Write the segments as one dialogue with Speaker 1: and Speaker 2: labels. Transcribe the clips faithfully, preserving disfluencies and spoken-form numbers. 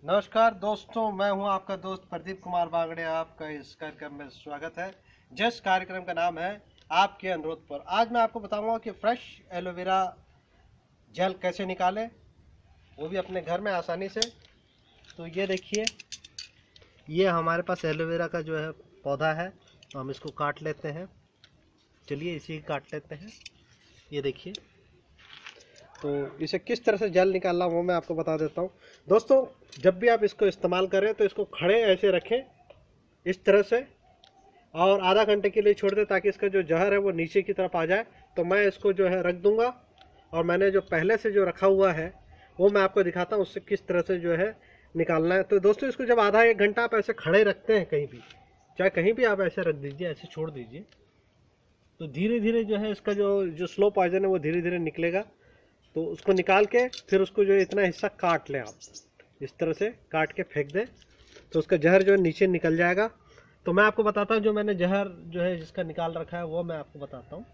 Speaker 1: नमस्कार दोस्तों, मैं हूं आपका दोस्त प्रदीप कुमार बागड़े। आपका इस कार्यक्रम में स्वागत है। जिस कार्यक्रम का नाम है आपके अनुरोध पर। आज मैं आपको बताऊंगा कि फ्रेश एलोवेरा जेल कैसे निकालें, वो भी अपने घर में आसानी से। तो ये देखिए, ये हमारे पास एलोवेरा का जो है पौधा है, तो हम इसको काट लेते हैं। चलिए इसी काट लेते हैं। ये देखिए, तो इसे किस तरह से जेल निकालना वो मैं आपको बता देता हूँ। दोस्तों, जब भी आप इसको इस्तेमाल करें तो इसको खड़े ऐसे रखें इस तरह से, और आधा घंटे के लिए छोड़ दें ताकि इसका जो जहर है वो नीचे की तरफ आ जाए। तो मैं इसको जो है रख दूंगा, और मैंने जो पहले से जो रखा हुआ है वो मैं आपको दिखाता हूँ उससे किस तरह से जो है निकालना है। तो दोस्तों, इसको जब आधा एक घंटा आप ऐसे खड़े रखते हैं कहीं भी, चाहे कहीं भी आप ऐसे रख दीजिए, ऐसे छोड़ दीजिए, तो धीरे धीरे जो है इसका जो जो स्लो पॉइजन है वो धीरे धीरे निकलेगा। तो उसको निकाल के फिर उसको जो इतना हिस्सा काट लें, आप इस तरह से काट के फेंक दें, तो उसका जहर जो है नीचे निकल जाएगा। तो मैं आपको बताता हूँ, जो मैंने जहर जो है जिसका निकाल रखा है वो मैं आपको बताता हूँ।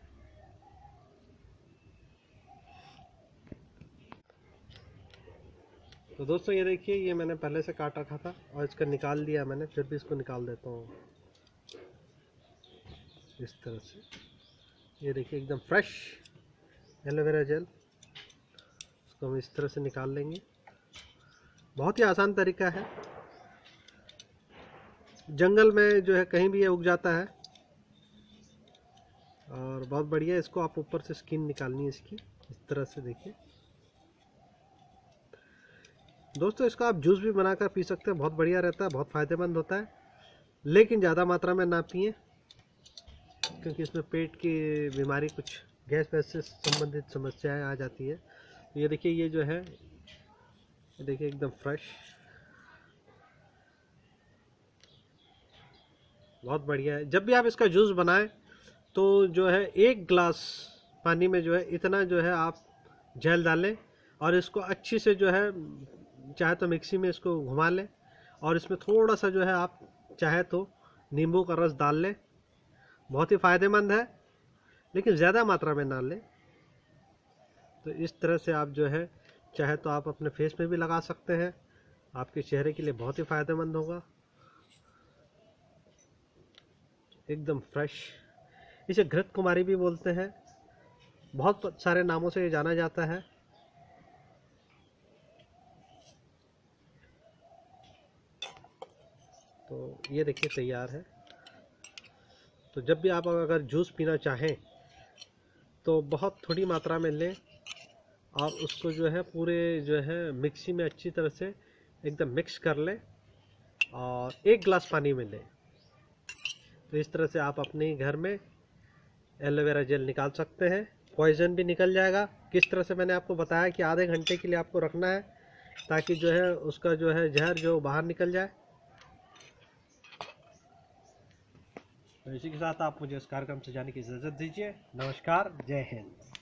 Speaker 1: तो दोस्तों, ये देखिए, ये मैंने पहले से काट रखा था और इसका निकाल दिया मैंने। फिर भी इसको निकाल देता हूँ इस तरह से। ये देखिए, एकदम फ्रेश एलोवेरा जेल, इसको हम इस तरह से निकाल लेंगे। बहुत ही आसान तरीका है, जंगल में जो है कहीं भी ये उग जाता है, और बहुत बढ़िया। इसको आप ऊपर से स्किन निकालनी है इसकी, इस तरह से। देखिए दोस्तों, इसका आप जूस भी बनाकर पी सकते हैं, बहुत बढ़िया रहता है, बहुत फ़ायदेमंद होता है। लेकिन ज़्यादा मात्रा में ना पिए, क्योंकि इसमें पेट की बीमारी, कुछ गैस वैस से संबंधित समस्याएं आ जाती है। तो ये देखिए, ये जो है, ये देखिए एकदम फ्रेश, बहुत बढ़िया है। जब भी आप इसका जूस बनाएं तो जो है एक गिलास पानी में जो है इतना जो है आप जेल डालें, और इसको अच्छी से जो है, चाहे तो मिक्सी में इसको घुमा लें, और इसमें थोड़ा सा जो है आप चाहे तो नींबू का रस डाल लें। बहुत ही फ़ायदेमंद है, लेकिन ज़्यादा मात्रा में ना लें। तो इस तरह से आप जो है, चाहे तो आप अपने फेस में भी लगा सकते हैं, आपके चेहरे के लिए बहुत ही फ़ायदेमंद होगा। एकदम फ्रेश। इसे घृत कुमारी भी बोलते हैं, बहुत सारे नामों से ये जाना जाता है। तो ये देखिए तैयार है। तो जब भी आप अगर जूस पीना चाहें तो बहुत थोड़ी मात्रा में लें, और उसको जो है पूरे जो है मिक्सी में अच्छी तरह से एकदम मिक्स कर लें, और एक गिलास पानी में लें। तो इस तरह से आप अपने घर में एलोवेरा जेल निकाल सकते हैं, पॉइजन भी निकल जाएगा। किस तरह से मैंने आपको बताया कि आधे घंटे के लिए आपको रखना है, ताकि जो है उसका जो है जहर जो बाहर निकल जाए। तो इसी के साथ आप मुझे इस कार्यक्रम से जाने की इजाज़त दीजिए। नमस्कार, जय हिंद।